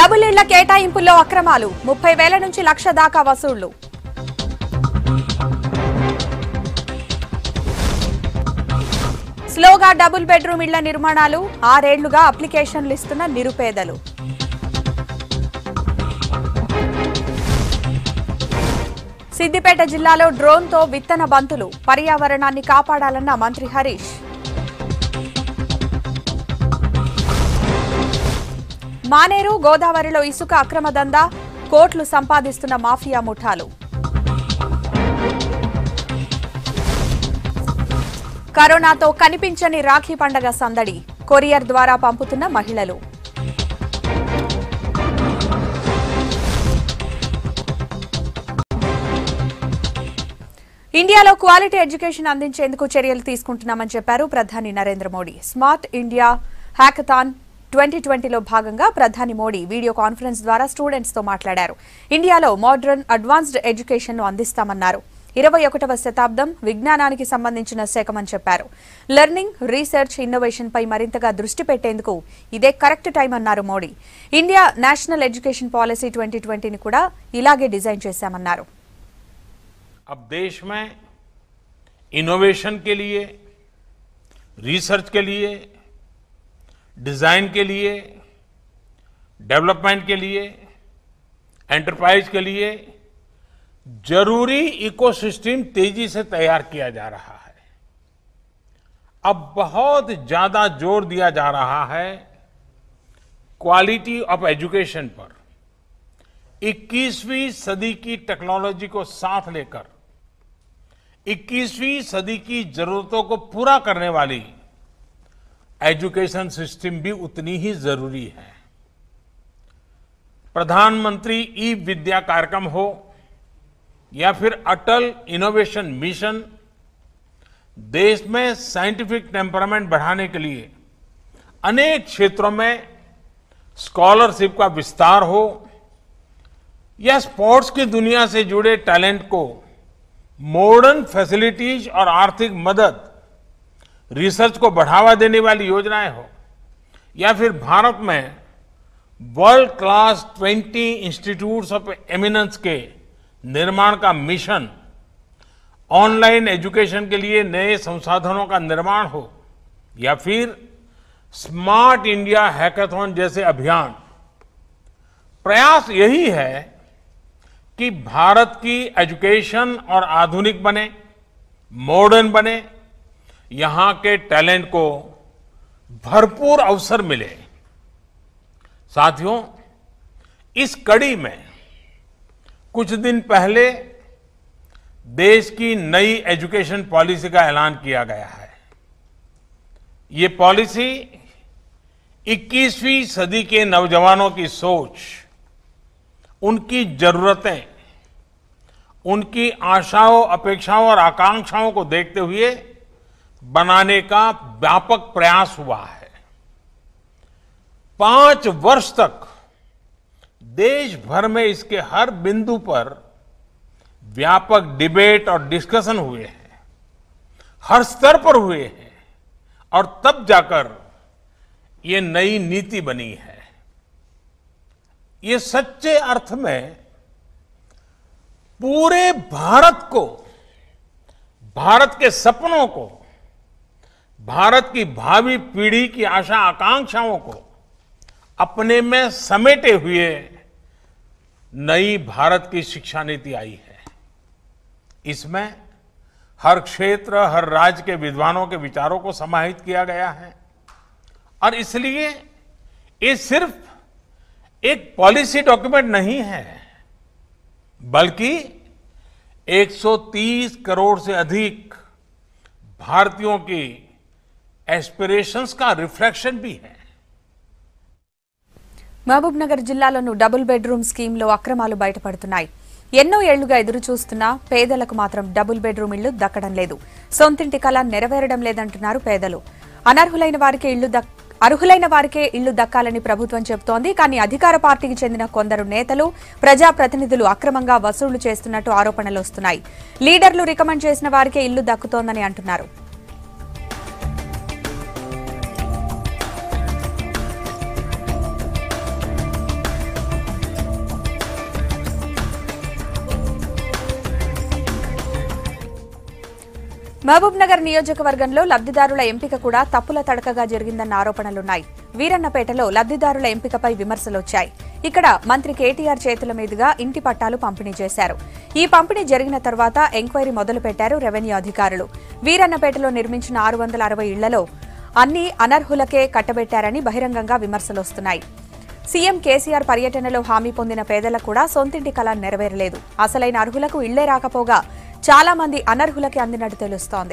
Double ఇళ్ల కేటాయింపుల్లో అక్రమాలు 30,000 నుంచి 1,00,000 దాకా వసూళ్లు. స్లోగా డబుల్ బెడ్రూమ్ ఇళ్ల నిర్మాణాలు 6 ఏళ్లుగా అప్లికేషన్లు ఇస్తున్న నిరుపేదలు. సిద్దిపేట జిల్లాలో డ్రోన్తో విత్తన బంతులు, పర్యావరణాన్ని కాపాడాలన్న మంత్రి హరీష్. మానేరు గోదావరిలో ఇసుక అక్రమ దందా, కోట్లు సంపాదిస్తున్న మాఫియా ముఠాలు. కరోనాతో కనిపించని రాఖీ పండగ సందడి, కొరియర్ ద్వారా పంపుతున్న మహిళలు. ఇండియాలో క్వాలిటీ ఎడ్యుకేషన్ అందించేందుకు చర్యలు తీసుకుంటున్నామని చెప్పారు ప్రధాని Narendra Modi. Smart India hackathon 2020లో భాగంగా ప్రధాని మోడీ వీడియో కాన్ఫరెన్స్ ద్వారా స్టూడెంట్స్ తో మాట్లాడారు. ఇండియాలో మోడర్న్ అడ్వాన్స్డ్ ఎడ్యుకేషన్ ను అందిస్తామన్నారు. 21వ శతాబ్దం విజ్ఞానానికి సంబంధించిన శకమని చెప్పారు. లెర్నింగ్, రీసెర్చ్, ఇన్నోవేషన్ పై మరింతగా దృష్టి పెట్టేందుకు ఇదే కరెక్ట్ టైం అన్నారు Modi. India national education policy 2020ని కూడా ఇలాగే డిజైన్ చేశామన్నారు. अब देश में इनोवेशन के लिए, रिसर्च के लिए, डिजाइन के लिए, डेवलपमेंट के लिए, एंटरप्राइज के लिए जरूरी इकोसिस्टम तेजी से तैयार किया जा रहा है. अब बहुत ज्यादा जोर दिया जा रहा है क्वालिटी ऑफ एजुकेशन पर. 21वीं सदी की टेक्नोलॉजी को साथ लेकर 21वीं सदी की जरूरतों को पूरा करने वाली एजुकेशन सिस्टम भी उतनी ही जरूरी है. प्रधानमंत्री ई विद्या कार्यक्रम हो या फिर अटल इनोवेशन मिशन, देश में साइंटिफिक टेम्परामेंट बढ़ाने के लिए अनेक क्षेत्रों में स्कॉलरशिप का विस्तार हो या स्पोर्ट्स की दुनिया से जुड़े टैलेंट को मॉडर्न फैसिलिटीज और आर्थिक मदद, रिसर्च को बढ़ावा देने वाली योजनाएं हो या फिर भारत में world class 20 institutes of eminence के निर्माण का मिशन, ऑनलाइन एजुकेशन के लिए नए संसाधनों का निर्माण हो या फिर स्मार्ट इंडिया हैकाथॉन जैसे अभियान, प्रयास यही है कि भारत की एजुकेशन और आधुनिक बने, मॉडर्न बने, यहां के टैलेंट को भरपूर अवसर मिले. साथियों, इस कड़ी में कुछ दिन पहले देश की नई एजुकेशन पॉलिसी का ऐलान किया गया है. ये पॉलिसी 21वीं सदी के नौजवानों की सोच, उनकी जरूरतें, उनकी आशाओं, अपेक्षाओं और आकांक्षाओं को देखते हुए बनाने का व्यापक प्रयास हुआ है. 5 वर्ष तक देश भर में इसके हर बिंदु पर व्यापक डिबेट और डिस्कशन हुए हैं, हर स्तर पर हुए हैं और तब जाकर ये नई नीति बनी है. ये सच्चे अर्थ में पूरे भारत को, भारत के सपनों को, भारत की भावी पीढ़ी की आशा आकांक्षाओं को अपने में समेटे हुए नई भारत की शिक्षा नीति आई है. इसमें हर क्षेत्र, हर राज्य के विद्वानों के विचारों को समाहित किया गया है और इसलिए ये सिर्फ एक पॉलिसी डॉक्यूमेंट नहीं है, बल्कि 130 करोड़ से अधिक भारतीयों की एस्पिरेशंस का रिफ्लेक्शन भी है. మహబూబ్ నగర్ జిల్లాలోని డబుల్ బెడ్రూమ్ స్కీమ్లో అక్రమాలు బయటపడుతున్నాయి. ఎన్నో ఏళ్లుగా ఎదురు చూస్తున్నా పేదలకు మాత్రం డబుల్ బెడ్రూమ్ ఇళ్లు దక్కడం లేదు. సొంతింటి కల నెరవేరడం లేదంటున్నారు పేదలు. అర్హులైన వారికే ఇళ్లు దక్కాలని ప్రభుత్వం చెబుతోంది. కానీ అధికార పార్టీకి చెందిన కొందరు నేతలు, ప్రజాప్రతినిధులు అక్రమంగా వసూళ్లు చేస్తున్నట్టు ఆరోపణలు వస్తున్నాయి. లీడర్లు రికమెండ్ చేసిన వారికే ఇల్లు దక్కుతోందని అంటున్నారు. మహబూబ్ నగర్ నియోజకవర్గంలో లబ్ధిదారుల ఎంపిక కూడా తప్పుల తడకగా జరిగిందన్న ఆరోపణలున్నాయి. వీరన్నపేటలో లబ్ధిదారుల ఎంపికపై విమర్శలొచ్చాయి. ఇక్కడ మంత్రి కేటీఆర్ చేతుల మీదుగా ఇంటి పట్టాలు పంపిణీ చేశారు. ఈ పంపిణీ జరిగిన తర్వాత ఎంక్వైరీ మొదలుపెట్టారు రెవెన్యూ అధికారులు. వీరన్నపేటలో నిర్మించిన 660 ఇళ్లలో అన్ని అనర్హులకే కట్టబెట్టారని బహిరంగంగా విమర్శలొస్తున్నాయి. సీఎం కేసీఆర్ పర్యటనలో హామీ పొందిన పేదలకు కూడా సొంతింటి కల నెరవేరలేదు. అసలైన అర్హులకు ఇళ్లే రాకపోగా చాలా మంది అనర్హులకి అందినట్టు తెలుస్తోంది.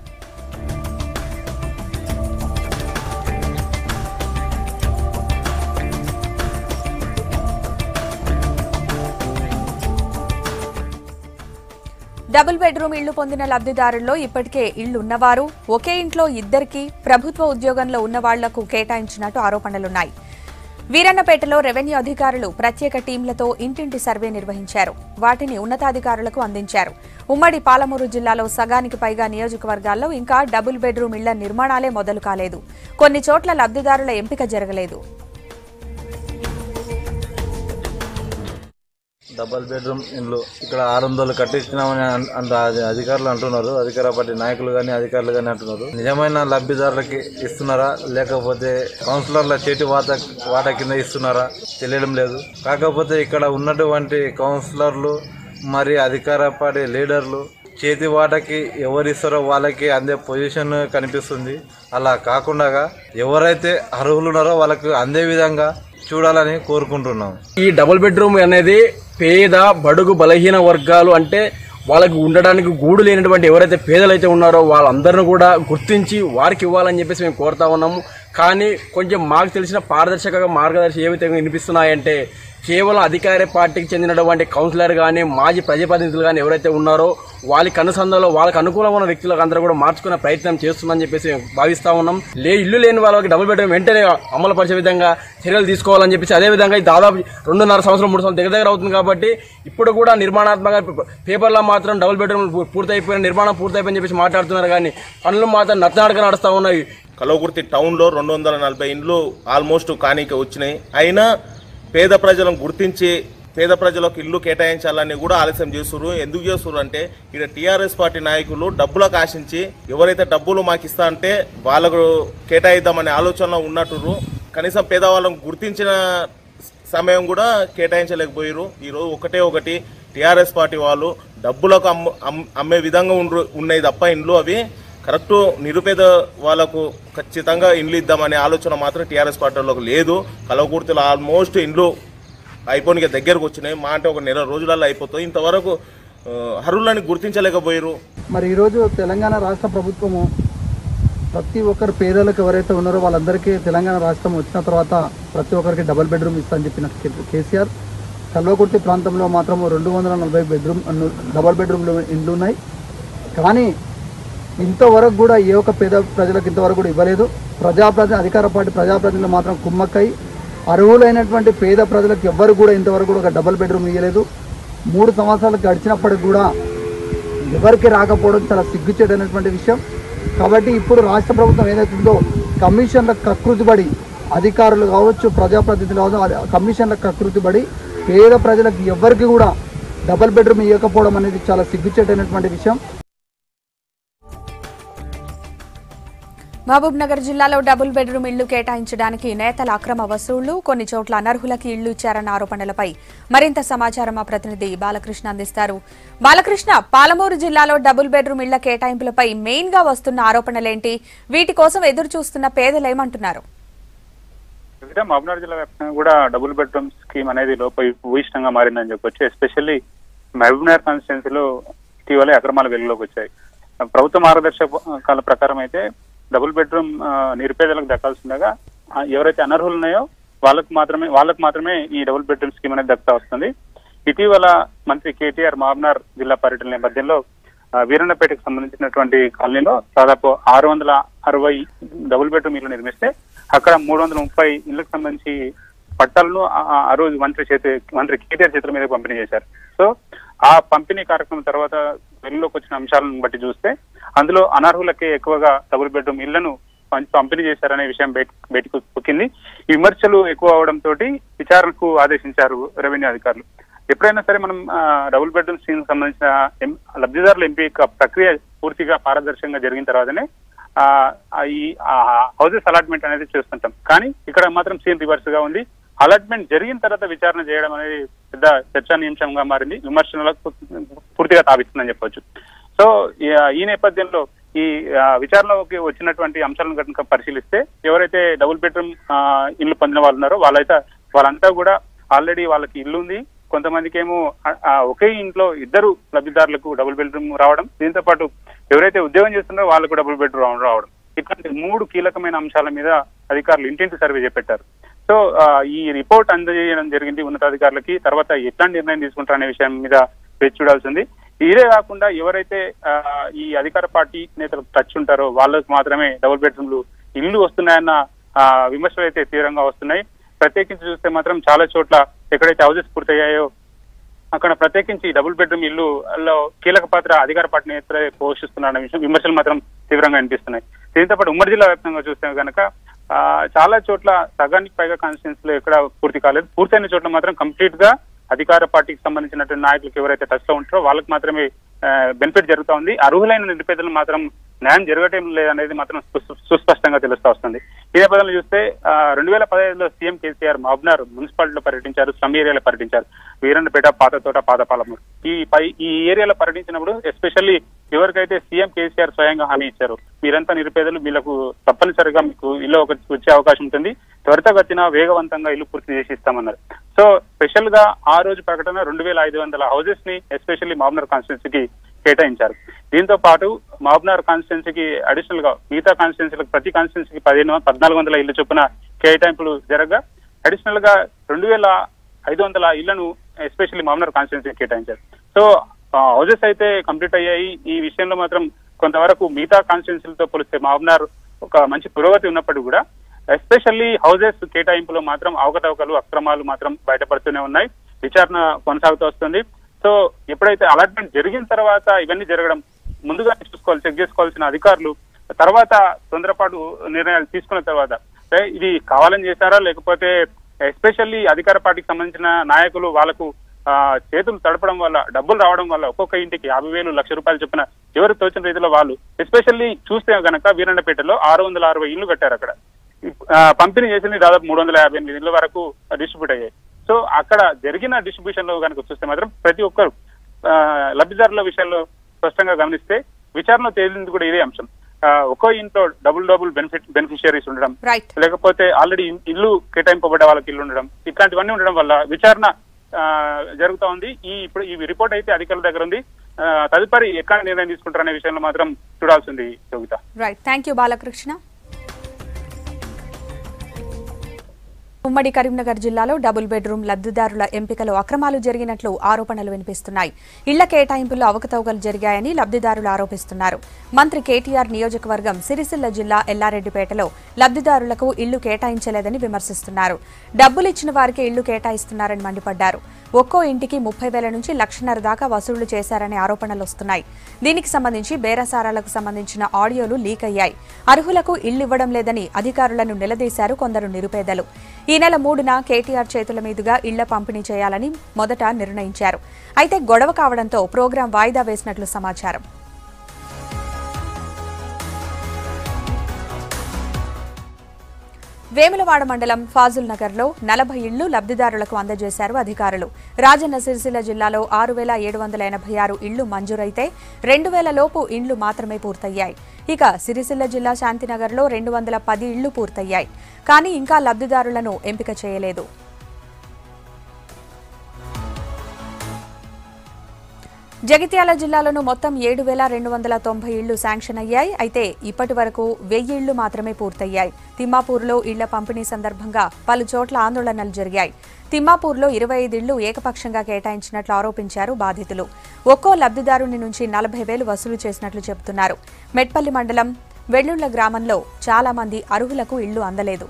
డబుల్ బెడ్రూమ్ ఇళ్లు పొందిన లబ్ధిదారుల్లో ఇప్పటికే ఇళ్లున్నవారు, ఒకే ఇంట్లో ఇద్దరికి ప్రభుత్వ ఉద్యోగంలో ఉన్న వాళ్లకు కేటాయించినట్టు ఆరోపణలున్నాయి. వీరన్నపేటలో రెవెన్యూ అధికారులు ప్రత్యేక టీంలతో ఇంటింటి సర్వే నిర్వహించారు. వాటిని ఉన్నతాధికారులకు అందించారు. ఉమ్మడి పాలమూరు జిల్లాలో సగానికి పైగా నియోజకవర్గాల్లో ఇంకా డబుల్ బెడ్రూమ్ ఇళ్ల నిర్మాణాలే మొదలు కాలేదు. కొన్ని చోట్ల లబ్ధిదారుల ఎంపిక జరగలేదు. డబల్ బెడ్రూమ్ ఇండ్లు ఇక్కడ 600 కట్టించినామని అధికారులు అంటున్నారు. అధికార పార్టీ నాయకులు కానీ అధికారులు కానీ అంటున్నారు. నిజమైన లబ్ధిదారులకి ఇస్తున్నారా లేకపోతే కౌన్సిలర్ల చేతి వాటా కింద ఇస్తున్నారా తెలియడం లేదు. కాకపోతే ఇక్కడ ఉన్నటువంటి కౌన్సిలర్లు మరి అధికార పార్టీ లీడర్లు చేతి వాటకి ఎవరిస్తారో వాళ్ళకి అందే పొజిషన్ కనిపిస్తుంది. అలా కాకుండా ఎవరైతే అర్హులు ఉన్నారో వాళ్ళకు అందే విధంగా చూడాలని కోరుకుంటున్నాం. ఈ డబుల్ బెడ్రూమ్ అనేది పేద బడుగు బలహీన వర్గాలు అంటే వాళ్ళకి ఉండడానికి గూడు లేనటువంటి ఎవరైతే పేదలైతే ఉన్నారో వాళ్ళందరినీ కూడా గుర్తించి వారికి ఇవ్వాలని చెప్పేసి మేము కోరుతా ఉన్నాము. కానీ కొంచెం మాకు తెలిసిన పారదర్శక మార్గదర్శి ఏవైతే వినిపిస్తున్నాయంటే కేవలం అధికార పార్టీకి చెందినటువంటి కౌన్సిలర్ కానీ మాజీ ప్రజాప్రతినిధులు కానీ ఎవరైతే ఉన్నారో వాళ్ళకి అనుసంధానంలో వాళ్ళకి అనుకూలమైన వ్యక్తులకు అందరూ కూడా మార్చుకునే ప్రయత్నం చేస్తుందని చెప్పేసి భావిస్తా ఉన్నాం. ఇల్లు లేని వాళ్ళకి డబుల్ బెడ్రూమ్ వెంటనే అమలు పరిచే విధంగా చర్యలు తీసుకోవాలని చెప్పేసి అదేవిధంగా దాదాపు 2.5 సంవత్సరం 3 సంవత్సరం దగ్గర అవుతుంది కాబట్టి ఇప్పుడు కూడా నిర్మాణాత్మక పేపర్లో మాత్రం డబుల్ బెడ్రూమ్ పూర్తయిపోయిన నిర్మాణం పూర్తయిపోయిని చెప్పేసి మాట్లాడుతున్నారు. కానీ పనులు మాత్రం నత్తనాడక నడుస్తూ ఉన్నాయి. కలవకుర్తి టౌన్లో 240 ఇండ్లు ఆల్మోస్ట్ కానీకి వచ్చినాయి. అయినా పేద ప్రజలను గుర్తించి పేద ప్రజలకు ఇల్లు కేటాయించాలని కూడా ఆలస్యం చేస్తున్నారు. ఎందుకు చేస్తున్నారు అంటే ఇక్కడ టీఆర్ఎస్ పార్టీ నాయకులు డబ్బులకు ఆశించి ఎవరైతే డబ్బులు మాకు ఇస్తా అంటే వాళ్ళకు కేటాయిద్దామనే ఆలోచనలో ఉన్నట్టు కనీసం పేదవాళ్ళను గుర్తించిన సమయం కూడా కేటాయించలేకపోయారు. ఈరోజు ఒకటి టీఆర్ఎస్ పార్టీ వాళ్ళు డబ్బులకు అమ్మే విధంగా ఉన్నాయి తప్ప ఇండ్లు అవి కరెక్ట్ నిరుపేద వాళ్ళకు ఖచ్చితంగా ఇండ్లు ఇద్దామనే ఆలోచన మాత్రం టీఆర్ఎస్ పార్టీలోకి లేదు. కలవకుర్తిలో ఆల్మోస్ట్ ఇండ్లు అయిపోయిన దగ్గరకు వచ్చినాయి. మా అంటే ఒక నెల రోజులలో అయిపోతాయి. ఇంతవరకు అర్హులని గుర్తించలేకపోయారు. మరి ఈరోజు తెలంగాణ రాష్ట్ర ప్రభుత్వము ప్రతి ఒక్కరు పేదలకు ఎవరైతే ఉన్నారో వాళ్ళందరికీ తెలంగాణ రాష్ట్రం వచ్చిన తర్వాత ప్రతి ఒక్కరికి డబుల్ బెడ్రూమ్ ఇస్తామని చెప్పిన కేసీఆర్ కల్వకుర్తి ప్రాంతంలో మాత్రం 240 డబుల్ బెడ్రూమ్లు ఇండ్లు ఉన్నాయి. కానీ ఇంతవరకు కూడా ఏ ఒక్క పేద ప్రజలకు ఇంతవరకు కూడా ఇవ్వలేదు. అధికార పార్టీ ప్రజాప్రతినిధులు మాత్రం కుమ్మక్కై అర్హులైనటువంటి పేద ప్రజలకు ఎవ్వరు కూడా ఇంతవరకు కూడా ఒక డబుల్ బెడ్రూమ్ ఇవ్వలేదు. 3 సంవత్సరాలు గడిచినప్పటికి కూడా ఎవరికి రాకపోవడం చాలా సిగ్గుచేటైనటువంటి విషయం. కాబట్టి ఇప్పుడు రాష్ట్ర ప్రభుత్వం ఏదైతుందో కమిషన్లకు కకృతిపడి అధికారులు కావచ్చు ప్రజాప్రతినిధులు కావచ్చు కమిషన్లకు కకృతిపడి పేద ప్రజలకు ఎవ్వరికి కూడా డబుల్ బెడ్రూమ్ ఇవ్వకపోవడం అనేది చాలా సిగ్గుచేటైనటువంటి విషయం. మహబూబ్ నగర్ జిల్లాలో డబుల్ బెడ్రూమ్ ఇళ్లు కేటాయించడానికి నేతల అక్రమ వసూళ్లు, కొన్ని చోట్ల అనర్హులకి ఇళ్లు ఇచ్చారన్న ఆరోపణలపై మరింత సమాచారం మా ప్రతినిధి బాలకృష్ణ అందిస్తారు. బాలకృష్ణ, పాలమూరు జిల్లాలో డబుల్ బెడ్రూమ్ ఇళ్ల కేటాయింపులపై మెయిన్ గా వస్తున్న ఆరోపణలేంటి? వీటి కోసం ఎదురు చూస్తున్న పేదలేమంటున్నారు? మహబూబ్ నగర్ జిల్లా వ్యాప్తంగా కూడా డబుల్ బెడ్రూమ్ స్కీమ్ అనేది భూయిష్టంగా మారిందని చెప్పొచ్చు. ఎస్పెషల్లీ మహబూబ్ నగర్ కాన్స్టిట్యున్సీలో ఇటీవలే అక్రమాలు వెలుగులోకి వచ్చాయి. ప్రభుత్వ మార్గదర్శకాల ప్రకారం అయితే డబుల్ బెడ్రూమ్ నిరుపేదలకు దక్కాల్సిండగా ఎవరైతే అనర్హులు ఉన్నాయో వాళ్ళకు మాత్రమే ఈ డబుల్ బెడ్రూమ్ స్కీమ్ అనేది దక్కుతా వస్తుంది. ఇటీవల మంత్రి కేటీఆర్ మహబూబ్నగర్ జిల్లా పర్యటన నేపథ్యంలో వీరన్నపేటకు సంబంధించినటువంటి కాలనీలో దాదాపు 660 డబుల్ బెడ్రూమ్ ఇళ్లు నిర్మిస్తే అక్కడ 330 ఇళ్లకు సంబంధించి పట్టాలను ఆ రోజు మంత్రి కేటీఆర్ చేతుల మీద పంపిణీ చేశారు. సో ఆ పంపిణీ కార్యక్రమం తర్వాత వెలుగులోకి వచ్చిన అంశాలను బట్టి చూస్తే అందులో అనర్హులకే ఎక్కువగా డబుల్ బెడ్రూమ్ ఇళ్లను పంపిణీ చేశారనే విషయం బయటకు పొక్కింది. ఈ విమర్శలు ఎక్కువ అవడంతో విచారణకు ఆదేశించారు రెవెన్యూ అధికారులు. ఎప్పుడైనా సరే మనం డబుల్ బెడ్రూమ్ స్కీమ్ సంబంధించిన లబ్ధిదారుల ఎంపిక ప్రక్రియ పూర్తిగా పారదర్శకంగా జరిగిన తర్వాతనే ఈ హౌసెస్ అలాట్మెంట్ అనేది చేస్తుంటాం. కానీ ఇక్కడ మాత్రం సీన్ రివర్స్ గా ఉంది. అలాట్మెంట్ జరిగిన తర్వాత విచారణ చేయడం అనేది పెద్ద చర్చానీయాంశంగా మారింది, విమర్శలకు పూర్తిగా తావిస్తుందని చెప్పొచ్చు. సో ఈ నేపథ్యంలో ఈ విచారణలోకి వచ్చినటువంటి అంశాలను కనుక పరిశీలిస్తే ఎవరైతే డబుల్ బెడ్రూమ్ ఇల్లు పొందిన వాళ్ళు ఉన్నారో వాళ్ళంతా కూడా ఆల్రెడీ వాళ్ళకి ఇల్లు ఉంది. కొంతమందికి ఏమో ఒకే ఇంట్లో ఇద్దరు లబ్ధిదారులకు డబుల్ బెడ్రూమ్ రావడం, దీంతో పాటు ఎవరైతే ఉద్యోగం చేస్తున్నారో వాళ్ళకు డబుల్ బెడ్రూమ్ రావడం, ఇట్లాంటి 3 కీలకమైన అంశాల మీద అధికారులు ఇంటింటి సర్వే చేపట్టారు. సో ఈ రిపోర్ట్ అందజేయడం జరిగింది ఉన్నతాధికారులకి. తర్వాత ఎట్లాంటి నిర్ణయం తీసుకుంటారనే విషయం మీద వేచి చూడాల్సింది. ఇదే కాకుండా ఎవరైతే ఈ అధికార పార్టీ నేతలకు టచ్ ఉంటారో వాళ్ళకు మాత్రమే డబుల్ బెడ్రూమ్లు ఇల్లు వస్తున్నాయన్న విమర్శలు అయితే తీవ్రంగా వస్తున్నాయి. ప్రత్యేకించి చూస్తే మాత్రం చాలా చోట్ల ఎక్కడైతే హౌసెస్ పూర్తయ్యాయో అక్కడ ప్రత్యేకించి డబుల్ బెడ్రూమ్ ఇల్లులో కీలక పాత్ర అధికార పార్టీ నేతలే పోషిస్తున్నారన్న విషయం విమర్శలు మాత్రం తీవ్రంగా అనిపిస్తున్నాయి. దీంతో పాటు ఉమ్మడి జిల్లా వ్యాప్తంగా చూస్తే కనుక చాలా చోట్ల సగానికి పైగా కాన్స్టిట్యూన్స్ లో ఎక్కడ పూర్తి కాలేదు. పూర్తయిన చోట్ల మాత్రం కంప్లీట్ గా అధికార పార్టీకి సంబంధించినటువంటి నాయకులకు ఎవరైతే టచ్ లో ఉంటారో వాళ్ళకి మాత్రమే బెనిఫిట్ జరుగుతా ఉంది. అర్హులైన నిరుపేదలు మాత్రం న్యాయం జరగటం లేదనేది మాత్రం సుస్పష్టంగా తెలుస్తా వస్తుంది. ఈ నేపథ్యంలో చూస్తే 2015లో సీఎం కేసీఆర్ మహబూబ్నగర్ మున్సిపాలిటీలో పర్యటించారు, స్లమ్ ఏరియాలో పర్యటించారు, వీరన్నపేట, పాతతోట, పాతపాలమూరు. ఈ ఏరియాలో పర్యటించినప్పుడు ఎస్పెషల్లీ ఎవరికైతే సీఎం కేసీఆర్ స్వయంగా హామీ ఇచ్చారు, మీరంతా నిరుపేదలు, వీళ్ళకు తప్పనిసరిగా మీకు ఇల్లు వచ్చే అవకాశం ఉంటుంది, త్వరితగతిన వేగవంతంగా ఇల్లు పూర్తి చేసి ఇస్తామన్నారు. సో స్పెషల్ గా ఆ రోజు ప్రకటన 2500 హౌసెస్ ని ఎస్పెషల్లీ మహబూబ్నగర్ కాన్స్టిట్యున్సీకి కేటాయించారు. దీంతో పాటు మహబూబ్నగర్ కాన్స్టిట్యున్సీకి అడిషనల్ గా మిగతా కాన్స్టిట్యున్సీలకు ప్రతి కాన్స్టిట్యున్సీకి 1400 ఇళ్లు చొప్పున కేటాయింపులు జరగగా అడిషనల్ గా 2500 ఇళ్లను ఎస్పెషల్లీ మహబూబ్నగర్ కాన్స్టిట్యున్సీకి కేటాయించారు. సో హౌసెస్ అయితే కంప్లీట్ అయ్యాయి. ఈ విషయంలో మాత్రం కొంతవరకు మిగతా కాన్స్టిట్యున్సీలతో పోలిస్తే మహబూబ్నగర్ ఒక మంచి పురోగతి ఉన్నప్పటికీ కూడా ఎస్పెషల్లీ హౌసెస్ కేటాయింపులో మాత్రం అవకతవకలు, అక్రమాలు మాత్రం బయటపడుతూనే ఉన్నాయి. విచారణ కొనసాగుతూ వస్తుంది. సో ఎప్పుడైతే అలాట్మెంట్ జరిగిన తర్వాత ఇవన్నీ జరగడం ముందుగా చెక్ చేసుకోవాల్సిన అధికారులు తర్వాత తొందరపాటు నిర్ణయాలు తీసుకున్న తర్వాత ఇది కావాలని చేశారా లేకపోతే ఎస్పెషల్లీ అధికార పార్టీకి సంబంధించిన నాయకులు వాళ్ళకు చేతులు తడపడం వల్ల, డబ్బులు రావడం వల్ల ఒక్కొక్క ఇంటికి 50,000, ₹1,00,000 చొప్పున ఎవరు తోచిన రీతిలో వాళ్ళు ఎస్పెషల్లీ చూస్తే గనక వీరన్నపేటలో 660 ఇళ్లు కట్టారు. అక్కడ పంపిణీ చేసింది దాదాపు 358 ఇళ్ల వరకు డిస్ట్రిబ్యూట్ అయ్యాయి. సో అక్కడ జరిగిన డిస్ట్రిబ్యూషన్ లో కనుక చూస్తే మాత్రం ప్రతి ఒక్కరు లబ్ధిదారుల విషయాల్లో స్పష్టంగా గమనిస్తే విచారణలో తేలింది కూడా ఇదే అంశం. ఒక్కో ఇంట్లో డబుల్ బెనిఫిషియరీస్ ఉండడం, లేకపోతే ఆల్రెడీ ఇల్లు కేటాయింపబడ్డ వాళ్ళకి ఇల్లు ఉండడం, ఇట్లాంటివన్నీ ఉండడం వల్ల విచారణ జరుగుతా ఉంది. ఇప్పుడు ఈ రిపోర్ట్ అయితే అధికారుల దగ్గర ఉంది. తదుపరి ఎక్కడ నిర్ణయం తీసుకుంటారనే విషయంలో మాత్రం చూడాల్సింది. Yogitha. Right, thank you Balakrishna. ఉమ్మడి కరీంనగర్ జిల్లాలో డబుల్ బెడ్రూమ్ లబ్ధిదారుల ఎంపికలో అక్రమాలు జరిగినట్లు ఆరోపణలు వినిపిస్తున్నాయి. ఇళ్ల కేటాయింపుల్లో అవకతవకలు జరిగాయని లబ్ధిదారులు ఆరోపిస్తున్నారు. మంత్రి కేటీఆర్ నియోజకవర్గం సిరిసిల్ల జిల్లా ఎల్లారెడ్డిపేటలో లబ్ధిదారులకు ఇళ్లు కేటాయించలేదని విమర్శిస్తున్నారు. డబ్బులిచ్చిన వారికి ఇళ్లు కేటాయిస్తున్నారని మండిపడ్డారు. ఒక్కో ఇంటికి 30,000 నుంచి 1,50,000 దాకా వసూళ్లు చేశారనే ఆరోపణలు వస్తున్నాయి. దీనికి సంబంధించి బేరసారాలకు సంబంధించిన ఆడియోలు లీక్ అయ్యాయి. అర్హులకు ఇళ్లివ్వడం లేదని అధికారులను నిలదీశారు కొందరు నిరుపేదలు. ఈ నెల 3న కేటీఆర్ చేతుల మీదుగా ఇళ్ల పంపిణీ చేయాలని మొదట నిర్ణయించారు. అయితే గొడవ కావడంతో ప్రోగ్రాం వాయిదా వేసినట్లు సమాచారం. వేములవాడ మండలం ఫాజుల్ నగర్లో 40 ఇళ్లు లబ్ధిదారులకు అందజేశారు అధికారులు. రాజన్న సిరిసిల్ల జిల్లాలో 6,786 ఇళ్లు మంజూరైతే 2,000 లోపు ఇండ్లు మాత్రమే పూర్తయ్యాయి. ఇక సిరిసిల్ల జిల్లా శాంతినగర్లో 210 ఇళ్లు పూర్తయ్యాయి. కానీ ఇంకా లబ్ధిదారులను ఎంపిక చేయలేదు. జగిత్యాల జిల్లాలోనూ మొత్తం 7,290 ఇళ్లు శాంక్షన్ అయ్యాయి. అయితే ఇప్పటి వరకు 1000 ఇళ్లు మాత్రమే పూర్తయ్యాయి. తిమ్మాపూర్లో ఇళ్ల పంపిణీ సందర్భంగా పలు చోట్ల ఆందోళనలు జరిగాయి. తిమ్మాపూర్లో 25 ఇళ్లు ఏకపక్షంగా కేటాయించినట్లు ఆరోపించారు బాధితులు. ఒక్కో లబ్ధిదారుని నుంచి 40,000 వసూలు చేసినట్లు చెబుతున్నారు. మెట్పల్లి మండలం వెల్లుళ్ల గ్రామంలో చాలా మంది అర్హులకు ఇళ్లు అందలేదు.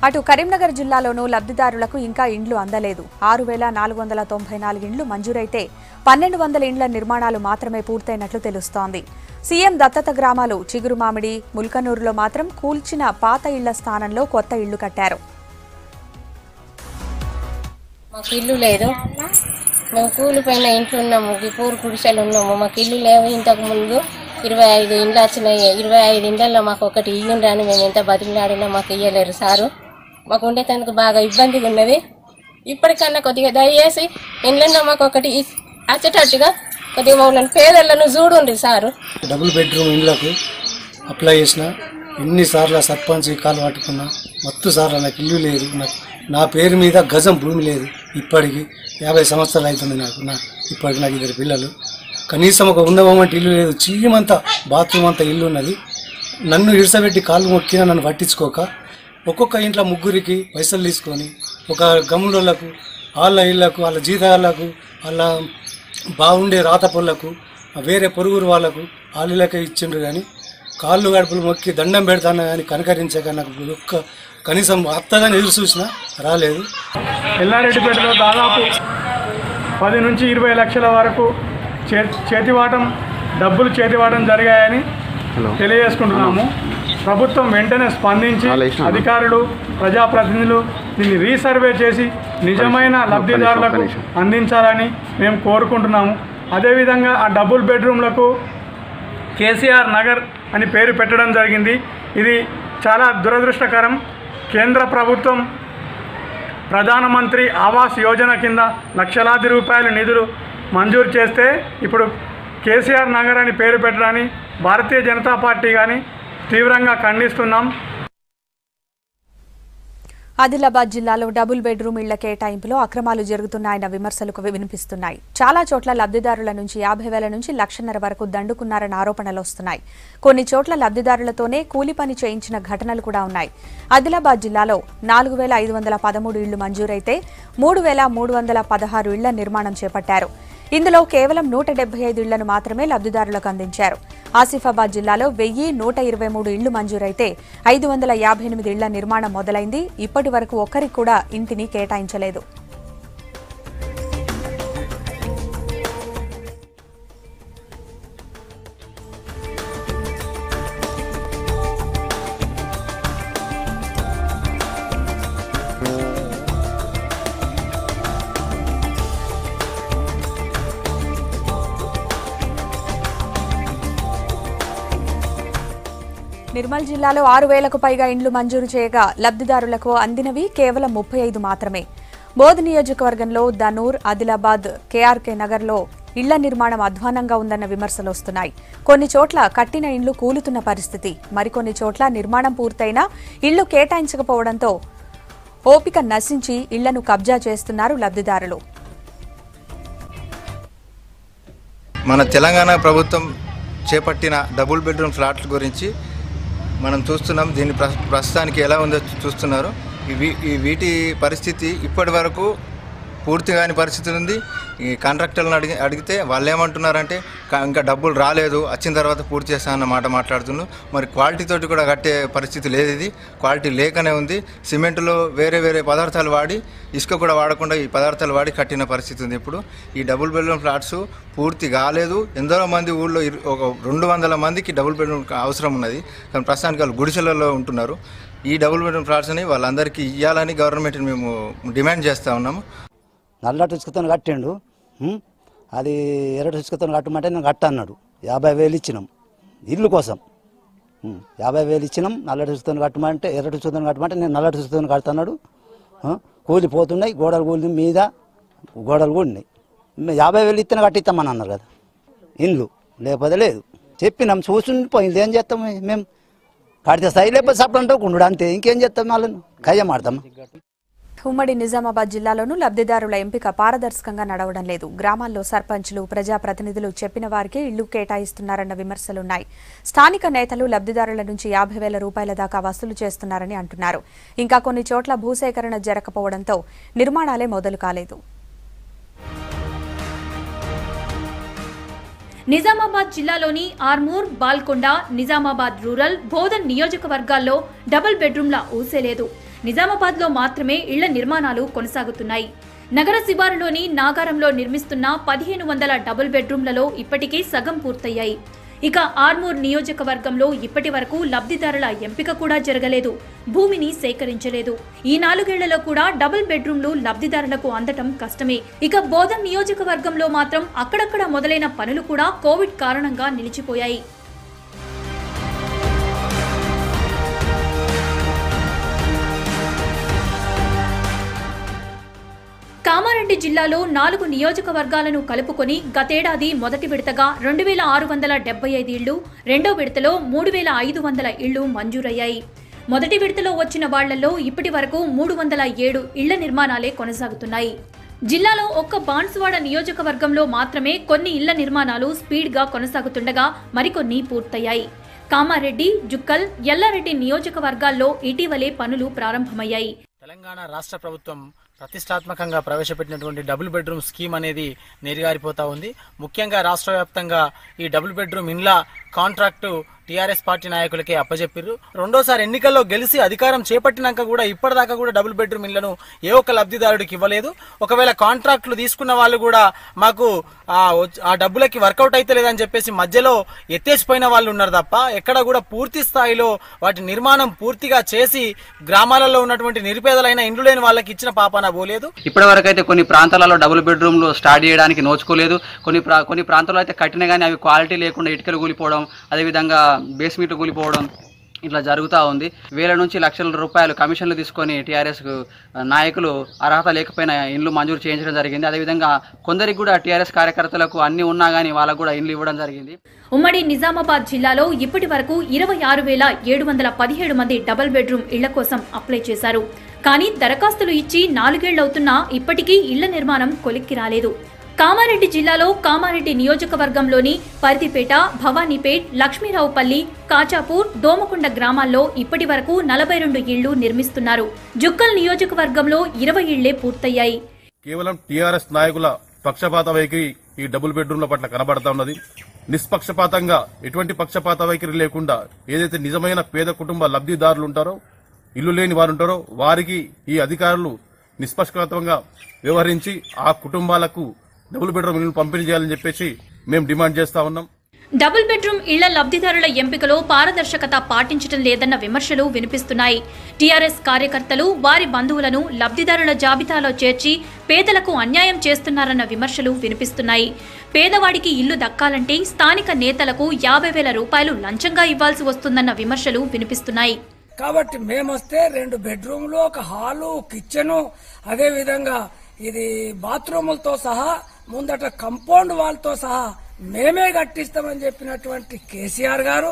అటు కరీంనగర్ జిల్లాలోనూ లబ్ధిదారులకు ఇంకా ఇండ్లు అందలేదు. 6,494 ఇండ్లు మంజూరైతే 1,200 ఇండ్ల నిర్మాణాలు మాత్రమే పూర్తయినట్లు తెలుస్తోంది. సీఎం దత్తత గ్రామాలు చిగురుమామిడి, ముల్కనూరులో మాత్రం కూల్చిన పాత ఇళ్ల స్థానంలో కొత్త ఇళ్లు కట్టారు. మాకు ఇల్లు లేదు, మేము కూలిపోయిన ఇంట్లో ఉన్నాము, పూరు గుడిసెలు ఉన్నాము, మాకు ఇల్లు లేవు. ఇంతకు ముందు 25 ఇండ్లు వచ్చినాయి. 25 ఇండ్లలో మాకు ఒకటి ఇయ్యండి అని మేము ఎంత బతికినాడినా మాకు ఇయ్యలేరు సారు. మాకు ఉండేందుకు బాగా ఇబ్బందిగా ఉన్నది. ఇప్పటికన్నా కొద్దిగా దయచేసి ఇండ్లన్నా మాకు ఒకటి వచ్చేటట్టుగా కొద్దిగా మమ్మల్ని పేదలను చూడండి సారు. డబుల్ బెడ్రూమ్ ఇండ్లకు అప్లై చేసిన ఎన్నిసార్లు సర్పంచ్ కాలు పట్టుకున్నా మొత్తం సార్లు నాకు ఇల్లు లేదు. నా పేరు మీద గజం భూమి లేదు. ఇప్పటికి 50 సంవత్సరాలు అవుతుంది ఇప్పటికి నాకు 2 పిల్లలు. కనీసం ఒక ఉండమంటే ఇల్లు లేదు. చీమంతా బాత్రూమ్ అంతా ఇల్లు ఉన్నది. నన్ను ఇడిసబెట్టి కాళ్ళు మొక్కినా నన్ను పట్టించుకోక ఒక్కొక్క ఇంట్లో 3 పైసలు తీసుకొని ఒక గమ్ములకు వాళ్ళ ఇళ్లకు వాళ్ళ జీతాలకు వాళ్ళ బాగుండే రాత పొలకు వేరే పొరుగురు వాళ్ళకు వాళ్ళకే ఇచ్చిండ్రు. కానీ కాళ్ళు గడుపులు మొక్కి దండం పెడతాను కానీ కనకరించాక నాకు ఒక్క కనీసం అత్తగానే ఎదురు చూసినా రాలేదు. ఎల్లారెడ్డిపేటలో దాదాపు 10 నుంచి 20 లక్షల వరకు డబ్బులు చేతివాటం జరిగాయని తెలియజేసుకుంటున్నాము. ప్రభుత్వం వెంటనే స్పందించి అధికారులు, ప్రజాప్రతినిధులు దీన్ని రీసర్వే చేసి నిజమైన లబ్ధిదారులకు అందించాలని మేము కోరుకుంటున్నాము. అదేవిధంగా ఆ డబుల్ బెడ్రూమ్లకు కేసీఆర్ నగర్ అని పేరు పెట్టడం జరిగింది. ఇది చాలా దురదృష్టకరం. కేంద్ర ప్రభుత్వం ప్రధానమంత్రి ఆవాస్ యోజన కింద లక్షలాది రూపాయల నిధులు మంజూరు చేస్తే ఇప్పుడు కేసీఆర్ నగర్ అని పేరు పెట్టడాన్ని భారతీయ జనతా పార్టీ కానీ తీవ్రంగా ఖండిస్తున్నాం. ఆదిలాబాద్ జిల్లాలో డబుల్ బెడ్రూమ్ ఇళ్ల కేటాయింపులో అక్రమాలు జరుగుతున్నాయన్న విమర్శలు వినిపిస్తున్నాయి. చాలా చోట్ల లబ్ధిదారుల నుంచి 50,000 నుంచి 1,50,000 వరకు దండుకున్నారన్న ఆరోపణలు వస్తున్నాయి. కొన్ని చోట్ల లబ్ధిదారులతోనే కూలి పని చేయించిన ఘటనలు కూడా ఉన్నాయి. ఆదిలాబాద్ జిల్లాలో 4,513 ఇళ్లు మంజూరైతే 3,316 ఇళ్ల నిర్మాణం చేపట్టారు. ఇందులో కేవలం 175 ఇళ్లను మాత్రమే లబ్ధిదారులకు అందించారు. ఆసిఫాబాద్ జిల్లాలో 1,123 ఇళ్లు మంజూరైతే 558 ఇళ్ల నిర్మాణం మొదలైంది. ఇప్పటి వరకు ఒక్కరికి కూడా ఇంటిని కేటాయించలేదు. నిర్మల్ జిల్లాలో 6,000కు పైగా ఇండ్లు మంజూరు చేయగా లబ్ధిదారులకు అందినవి కేవలం 35 మాత్రమే. బోధ్ నియోజకవర్గంలో దనూర్, ఆదిలాబాద్, కేఆర్కే నగర్లో ఇళ్ల నిర్మాణం అధ్వానంగా ఉందన్న విమర్శలు వస్తున్నాయి. కొన్ని చోట్ల కట్టిన ఇండ్లు కూలుతున్న పరిస్థితి. మరికొన్ని చోట్ల నిర్మాణం పూర్తయినా ఇళ్లు కేటాయించకపోవడంతో ఓపిక నశించి ఇళ్లను కబ్జా చేస్తున్నారు లబ్ధిదారులు. మన తెలంగాణ ప్రభుత్వం చేపట్టిన డబుల్ బెడ్రూమ్ ఫ్లాట్ల గురించి మనం చూస్తున్నాం. దీని ప్రస్తుతానికి ఎలా ఉందో చూస్తున్నారు. వీటి పరిస్థితి ఇప్పటి వరకు పూర్తి కాని పరిస్థితి ఉంది. ఈ కాంట్రాక్టర్లను అడిగితే వాళ్ళు ఏమంటున్నారంటే ఇంకా డబ్బులు రాలేదు, వచ్చిన తర్వాత పూర్తి చేస్తానన్న మాట మాట్లాడుతున్నారు. మరి క్వాలిటీతోటి కూడా కట్టే పరిస్థితి లేదు. ఇది క్వాలిటీ లేకనే ఉంది. సిమెంట్లో వేరే వేరే పదార్థాలు వాడి, ఇసుక కూడా వాడకుండా ఈ పదార్థాలు వాడి కట్టిన పరిస్థితి ఉంది. ఇప్పుడు ఈ డబుల్ బెడ్రూమ్ ఫ్లాట్స్ పూర్తి కాలేదు. ఎందరో మంది ఊళ్ళో ఒక 200 మందికి డబుల్ బెడ్రూమ్ అవసరం ఉన్నది. కానీ ప్రస్తుతానికి వాళ్ళు గుడిసెలలో ఉంటున్నారు. ఈ డబుల్ బెడ్రూమ్ ఫ్లాట్స్ని వాళ్ళందరికీ ఇవ్వాలని గవర్నమెంట్ని మేము డిమాండ్ చేస్తూ ఉన్నాము. నల్లటి ఇసుకతో కట్టిండు, అది ఎర్రటి ఇసుకతో కట్టమంటే నేను కట్ట అన్నాడు. 50,000 ఇచ్చినాం ఇల్లు కోసం. 50,000 ఇచ్చినాం. నల్లటి ఇసుకతో కట్టమంటే ఎర్రటి ఇసుకతో కట్టమంటే నేను నల్లటి ఇసుకతో కడుతున్నాడు. కూలిపోతున్నాయి, గోడలు కూలి మీద గోడలు కూడినాయి. 50,000 ఇస్తేనే కట్టిస్తామని అన్నారు కదా ఇండ్లు, లేకపోతే లేదు. చెప్పినాం, చూసుకుని పోయింది. ఏం చేస్తాం మేము? కడితే సై లేకపోతే సప్పుడు ఉండు అంతే. ఇంకేం చేస్తాం? వాళ్ళను కయ్యం ఆడతాం. ఉమ్మడి నిజామాబాద్ జిల్లాలోనూ లబ్ధిదారుల ఎంపిక పారదర్శకంగా నడవడం లేదు. గ్రామాల్లో సర్పంచ్లు, ప్రజాప్రతినిధులు చెప్పిన వారికే ఇళ్లు కేటాయిస్తున్నారన్న విమర్శలున్నాయి. స్థానిక నేతలు లబ్ధిదారుల నుంచి 50,000 రూపాయల దాకా వసూలు చేస్తున్నారని అంటున్నారు. ఇంకా కొన్ని చోట్ల భూసేకరణ జరగకపోవడంతో నిర్మాణాలే మొదలు కాలేదు. నిజామాబాద్ జిల్లాలోని ఆర్మూర్, బాల్కొండ, నిజామాబాద్ రూరల్, బోధన్ నియోజకవర్గాల్లో డబుల్ బెడ్రూమ్ల ఊసేలేదు. నిజామాబాద్లో మాత్రమే ఇళ్ల నిర్మాణాలు కొనసాగుతున్నాయి. నగర శివారులోని నాగారంలో నిర్మిస్తున్న 1500 డబుల్ బెడ్రూమ్లలో ఇప్పటికే సగం పూర్తయ్యాయి. ఇక ఆర్మూర్ నియోజకవర్గంలో ఇప్పటి వరకు లబ్ధిదారుల ఎంపిక కూడా జరగలేదు, భూమిని సేకరించలేదు. ఈ 4 ఏళ్లలో కూడా డబుల్ బెడ్రూమ్లు లబ్ధిదారులకు అందటం కష్టమే. ఇక బోధన్ నియోజకవర్గంలో మాత్రం అక్కడక్కడ మొదలైన పనులు కూడా కోవిడ్ కారణంగా నిలిచిపోయాయి. కామారెడ్డి జిల్లాలో 4 నియోజకవర్గాలను కలుపుకొని గతేడాది మొదటి విడతగా 2675 ఇళ్లు, రెండో విడతలో 3500 ఇళ్లు మంజూరయ్యాయి. మొదటి విడతలో వచ్చిన వాళ్లలో ఇప్పటి వరకు 307 ఇళ్ల నిర్మాణాలే కొనసాగుతున్నాయి. జిల్లాలో ఒక్క బాన్సువాడ నియోజకవర్గంలో మాత్రమే కొన్ని ఇళ్ల నిర్మాణాలు స్పీడ్గా కొనసాగుతుండగా మరికొన్ని పూర్తయ్యాయి. కామారెడ్డి, జుక్కల్, ఎల్లారెడ్డి నియోజకవర్గాల్లో ఇటీవలే పనులు ప్రారంభమయ్యాయి. తెలంగాణ రాష్ట్ర ప్రభుత్వం ప్రతిష్టాత్మకంగా ప్రవేశపెట్టినటువంటి డబుల్ బెడ్రూమ్ స్కీమ్ అనేది నీరుగారిపోతా ఉంది. ముఖ్యంగా రాష్ట్ర వ్యాప్తంగా ఈ డబుల్ బెడ్రూమ్ ఇండ్ల కాంట్రాక్టు టీఆర్ఎస్ పార్టీ నాయకులకే అప్పజెప్పిర్రు. రెండోసారి ఎన్నికల్లో గెలిచి అధికారం చేపట్టినాక కూడా ఇప్పటిదాకా కూడా డబుల్ బెడ్రూమ్ ఇళ్లను ఏ ఒక్క లబ్ధిదారుడికి ఇవ్వలేదు. ఒకవేళ కాంట్రాక్టులు తీసుకున్న వాళ్ళు కూడా మాకు ఆ డబ్బులకి వర్కౌట్ అయితే లేదని చెప్పేసి మధ్యలో ఎత్తేసిపోయిన వాళ్ళు ఉన్నారు తప్ప ఎక్కడ కూడా పూర్తి స్థాయిలో వాటి నిర్మాణం పూర్తిగా చేసి గ్రామాలలో ఉన్నటువంటి నిరుపేదలైన ఇండ్లు లేని వాళ్ళకి ఇచ్చిన పాపాన పోలేదు. ఇప్పటి వరకు అయితే కొన్ని ప్రాంతాలలో డబుల్ బెడ్రూమ్లు స్టార్ట్ చేయడానికి నోచుకోలేదు. కొన్ని ప్రాంతాల్లో అయితే కట్టిన కానీ అవి క్వాలిటీ లేకుండా ఇటుకలు కూలిపోవడం, అదేవిధంగా బేస్మెంట్ కూలిపోవడం ఇట్లా జరుగుతూ ఉంది. వేల నుంచి లక్షల రూపాయలు కమిషన్లు తీసుకొని టీఆర్ఎస్ నాయకులు అర్హత లేకపోయినా ఇండ్లు మంజూరు చేయించడం జరిగింది. అదేవిధంగా కొందరికి కూడా టీఆర్ఎస్ కార్యకర్తలకు అన్ని ఉన్నా కానీ వాళ్ళకు కూడా ఇండ్లు ఇవ్వడం జరిగింది. ఉమ్మడి నిజామాబాద్ జిల్లాలో ఇప్పటి వరకు 26,717 మంది డబుల్ బెడ్రూమ్ ఇళ్ల కోసం అప్లై చేశారు. కానీ దరఖాస్తులు ఇచ్చి 4 ఏళ్లవుతున్నా ఇప్పటికీ ఇళ్ల నిర్మాణం కొలిక్కి రాలేదు. కామారెడ్డి జిల్లాలో కామారెడ్డి నియోజకవర్గంలోని పరిధిపేట, భవానీపేట్, లక్ష్మీరావుపల్లి, కాచాపూర్, దోమకొండ గ్రామాల్లో ఇప్పటి వరకు 42 ఇళ్లు నిర్మిస్తున్నారు. జుక్కల్ నియోజకవర్గంలో 20 ఇళ్లే పూర్తయ్యాయి. కేవలం టీఆర్ఎస్ నాయకుల పక్షపాత వైఖరి ఈ డబుల్ బెడ్రూమ్ల పట్ల కనబడతా ఉన్నది. నిష్పక్షపాతంగా ఎటువంటి పక్షపాత వైఖరి లేకుండా ఏదైతే నిజమైన పేద కుటుంబ లబ్ధిదారులు ఉంటారో, ఇల్లు లేని వారు ఉంటారో వారికి ఈ అధికారులు నిష్పక్షపాతంగా వ్యవహరించి ఆ కుటుంబాలకు డబుల్ బెడ్రూమ్ ఇల్లు పంపిణీ చేయాలని చెప్పేసి మేము డిమాండ్ చేస్తా ఉన్నాం. డబుల్ బెడ్రూమ్ ఇళ్ల లబ్ధిదారుల ఎంపికలో పారదర్శకత పాటించడం లేదన్న విమర్శలు వినిపిస్తున్నాయి. టీఆర్ఎస్ కార్యకర్తలు వారి బంధువులను లబ్ధిదారుల జాబితాలో చేర్చి పేదలకు అన్యాయం చేస్తున్నారన్న విమర్శలు వినిపిస్తున్నాయి. పేదవాడికి ఇల్లు దక్కాలంటే స్థానిక నేతలకు 50,000 రూపాయలు లంచంగా ఇవ్వాల్సి వస్తుందన్న విమర్శలు వినిపిస్తున్నాయి. కాబట్టి మేమొస్తే 2 బెడ్రూమ్లు, ఒక హాలు, కిచెను, అదే విధంగా ఇది బాత్రూములతో సహా ముందట కంపౌండ్ వాల్తో సహా మేమే కట్టిస్తామని చెప్పినటువంటి కేసీఆర్ గారు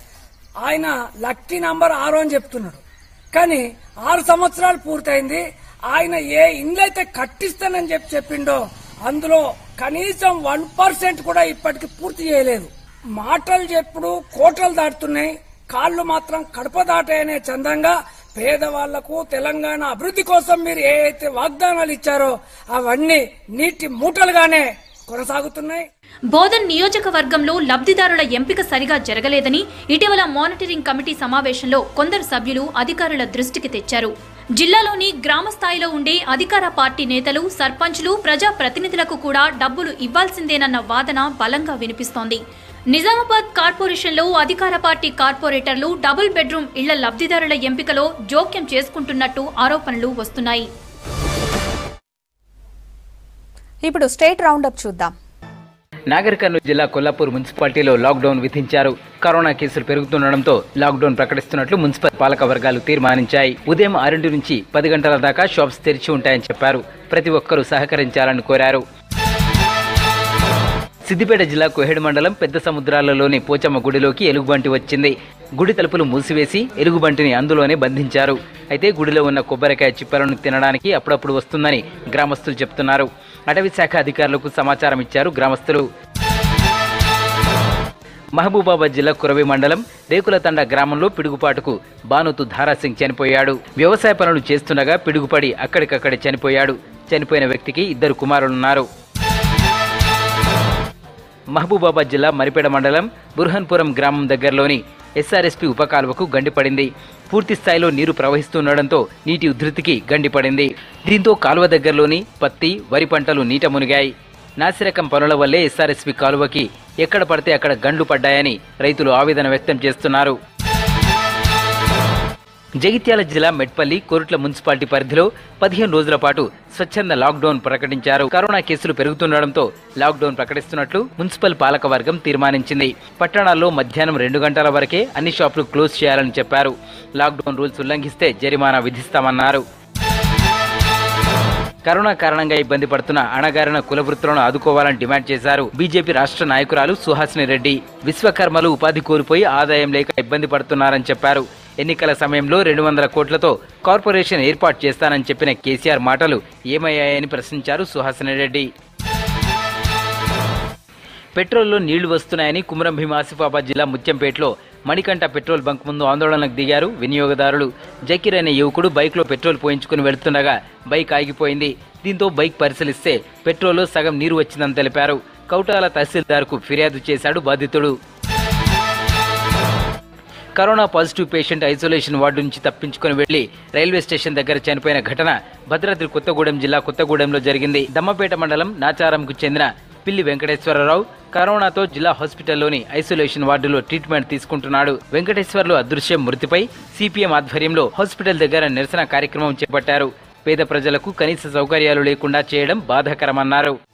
ఆయన లక్కీ నంబర్ 6 అని చెప్తున్నాడు. కానీ 6 సంవత్సరాలు పూర్తయింది. ఆయన ఏ ఇండ్లైతే కట్టిస్తానని చెప్పిండో అందులో కనీసం 1% కూడా ఇప్పటికి పూర్తి చేయలేదు. మాటలు చెప్పుడు కోటలు దాటుతున్నాయి, కాళ్లు మాత్రం కడప దాటాయనే చందంగా పేదవాళ్లకు తెలంగాణ అభివృద్ధి కోసం మీరు ఏవైతే వాగ్దానాలు ఇచ్చారో అవన్నీ నీటి మూటలుగానే కొనసాగుతున్నాయి. బోధన్ నియోజకవర్గంలో లబ్ధిదారుల ఎంపిక సరిగా జరగలేదని ఇటీవల మానిటరింగ్ కమిటీ సమావేశంలో కొందరు సభ్యులు అధికారుల దృష్టికి తెచ్చారు. జిల్లాలోని గ్రామ స్థాయిలో ఉండే అధికార పార్టీ నేతలు, సర్పంచ్లు, ప్రజా ప్రతినిధులకు కూడా డబ్బులు ఇవ్వాల్సిందేనన్న వాదన బలంగా వినిపిస్తోంది. నిజామాబాద్ కార్పొరేషన్లో అధికార పార్టీ కార్పొరేటర్లు డబుల్ బెడ్రూమ్ ఇళ్ల లబ్ధిదారుల ఎంపికలో జోక్యం చేసుకుంటున్నట్టు ఆరోపణలు వస్తున్నాయి. ఇప్పుడు స్టేట్ రౌండప్ చూద్దాం. నాగర్ కర్నూలు జిల్లా కొల్లాపూర్ మున్సిపాలిటీలో లాక్డౌన్ విధించారు. కరోనా కేసులు పెరుగుతుండటంతో లాక్డౌన్ ప్రకటిస్తున్నట్లు మున్సిపల్ పాలక వర్గాలు తీర్మానించాయి. ఉదయం 6 నుంచి 10 గంటల దాకా షాప్స్ తెరిచి ఉంటాయని చెప్పారు. ప్రతి ఒక్కరూ సహకరించాలని కోరారు. సిద్దిపేట జిల్లా కోహెడ్ మండలం పెద్ద సముద్రాలలోని పోచమ్మ గుడిలోకి ఎలుగుబంటి వచ్చింది. గుడి తలుపులు మూసివేసి ఎలుగుబంటిని అందులోనే బంధించారు. అయితే గుడిలో ఉన్న కొబ్బరికాయ చిప్పలను తినడానికి అప్పుడప్పుడు వస్తుందని గ్రామస్తులు చెప్తున్నారు. అటవీ శాఖ అధికారులకు సమాచారం ఇచ్చారు గ్రామస్తులు. మహబూబాబాద్ జిల్లా కురవి మండలం రేకులతండ గ్రామంలో పిడుగుపాటుకు బానోతు ధారాసింగ్ చనిపోయాడు. వ్యవసాయ పనులు చేస్తుండగా పిడుగుపడి అక్కడికక్కడే చనిపోయాడు. చనిపోయిన వ్యక్తికి 2 కుమారులున్నారు. మహబూబాబాద్ జిల్లా మరిపేడ మండలం బుర్హన్పురం గ్రామం దగ్గరలోని ఎస్ఆర్ఎస్పీ ఉపకాలువకు గండిపడింది. పూర్తి స్థాయిలో నీరు ప్రవహిస్తుండటంతో నీటి ఉధృతికి గండిపడింది. దీంతో కాలువ దగ్గరలోని పత్తి, వరి పంటలు నీట మునిగాయి. నాసిరకం పనుల వల్లే ఎస్ఆర్ఎస్పీ కాలువకి ఎక్కడ పడితే అక్కడ గండ్లు పడ్డాయని రైతులు ఆవేదన వ్యక్తం చేస్తున్నారు. జగిత్యాల జిల్లా మెట్పల్లి, కోరుట్ల మున్సిపాలిటీ పరిధిలో 15 రోజుల పాటు స్వచ్ఛంద లాక్డౌన్ ప్రకటించారు. కరోనా కేసులు పెరుగుతుండటంతో లాక్డౌన్ ప్రకటిస్తున్నట్లు మున్సిపల్ పాలకవర్గం తీర్మానించింది. పట్టణాల్లో మధ్యాహ్నం 2 గంటల వరకే అన్ని షాపులు క్లోజ్ చేయాలని చెప్పారు. లాక్డౌన్ రూల్స్ ఉల్లంఘిస్తే జరిమానా విధిస్తామన్నారు. కరోనా కారణంగా ఇబ్బంది పడుతున్న అణగారిన కులవృత్తులను ఆదుకోవాలని డిమాండ్ చేశారు బీజేపీ రాష్ట్ర నాయకురాలు సుహాసిని రెడ్డి. విశ్వకర్మలు ఉపాధి కోల్పోయి ఆదాయం లేక ఇబ్బంది పడుతున్నారని చెప్పారు. ఎన్నికల సమయంలో 200 కోట్లతో కార్పొరేషన్ ఏర్పాటు చేస్తానని చెప్పిన కేసీఆర్ మాటలు ఏమయ్యాయని ప్రశ్నించారు సుహాసిని రెడ్డి. పెట్రోల్లో నీళ్లు వస్తున్నాయని కుమరం భీం ఆసిఫాబాద్ జిల్లా ముత్యంపేటలో మణికంఠ పెట్రోల్ బంక్ ముందు ఆందోళనకు దిగారు వినియోగదారులు. జకీర్ అనే యువకుడు బైక్లో పెట్రోల్ పోయించుకుని వెళుతుండగా బైక్ ఆగిపోయింది. దీంతో బైక్ పరిశీలిస్తే పెట్రోల్లో సగం నీరు వచ్చిందని తెలిపారు. కౌటాల తహసీల్దార్కు ఫిర్యాదు చేశాడు బాధితుడు. Corona positive patient isolation ward నుంచి తప్పించుకుని వెళ్లి రైల్వే స్టేషన్ దగ్గర చనిపోయిన ఘటన భద్రాద్రి కొత్తగూడెం జిల్లా కొత్తగూడెంలో జరిగింది. దమ్మపేట మండలం నాచారంకు చెందిన పిల్లి వెంకటేశ్వరరావు కరోనాతో జిల్లా హాస్పిటల్లోని ఐసోలేషన్ వార్డులో ట్రీట్మెంట్ తీసుకుంటున్నాడు. వెంకటేశ్వర్లు అదృశ్యం మృతిపై సిపిఎం ఆధ్వర్యంలో హాస్పిటల్ దగ్గర నిరసన కార్యక్రమం చేపట్టారు. పేద ప్రజలకు కనీస సౌకర్యాలు లేకుండా చేయడం బాధాకరమన్నారు.